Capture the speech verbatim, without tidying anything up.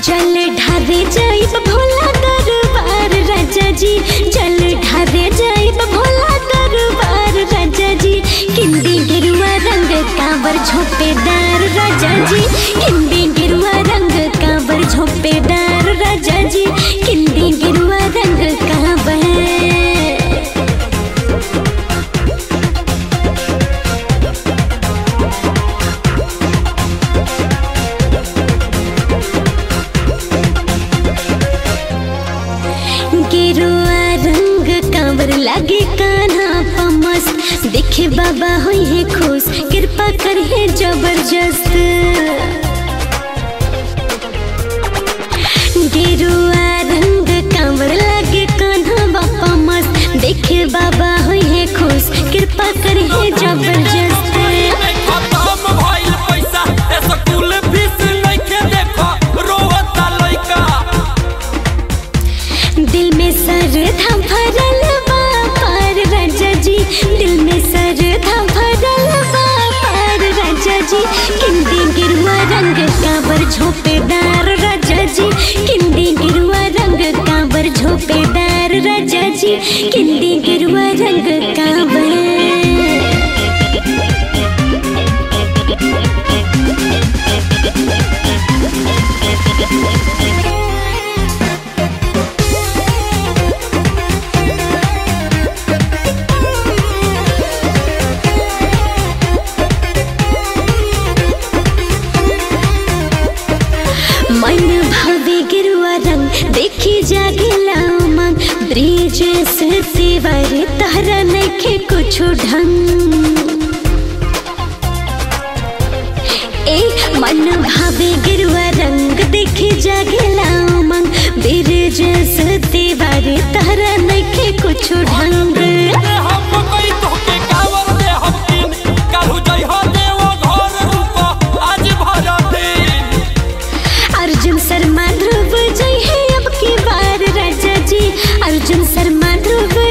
जल ढारे जाइब भोला दरबार राजा जी, जल ढारे जाइब भोला दरबार राजा जी। किंदी गिरुआ रंग कांवर झोंपेदार राजा जी, किंदी गिरुआ रंग कांवर झोंपेदार राजा जी, किंदी गिरुआ रंग कांवर। गिरुआ रंग कांवर लागे कान्हा पमस, देखे बाबा हुई है खुश कृपा कर है जबरदस्त। गिरुआ रंग कांवर लागे कान्हा पमस, देखे बाबा हुई है खुश कृपा कर है जबरदस्त। दिल में श्रद्धा भरल बा पार राजा जी, दिल में श्रद्धा भरल बा पार राजा जी। किंदी गिरुआ रंग कांवर झोंपेदार राजा जी, किंदी गिरुआ रंग कांवर झोंपेदार राजा जी, किंदी गिरुआ रंग कांवर। मन भावे गिरुआ रंग देखी जागेला उमंग, ब्रिज से तिवार तहरा नइखे कुछ ढंग। ए मन भावे गिरुआ रंग देखी जागेला उमंग, ब्रिज से तिवार तहरा नइखे कुछ ढंग। अर्जुन शर्मा ध्रुव जय है अब की बार राजा जी, अर्जुन शर्मा ध्रुव